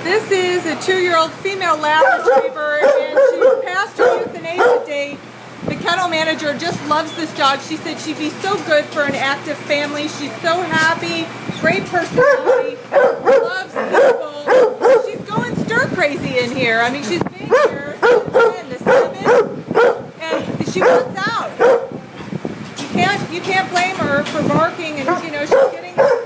This is a 2-year-old female lab retriever, and she's past her euthanasia date. The kennel manager just loves this dog. She said she'd be so good for an active family. She's so happy, great personality, loves people. She's going stir crazy in here. I mean, she's been here since 10 to 7, and she wants out. You can't blame her for barking, and you know she's getting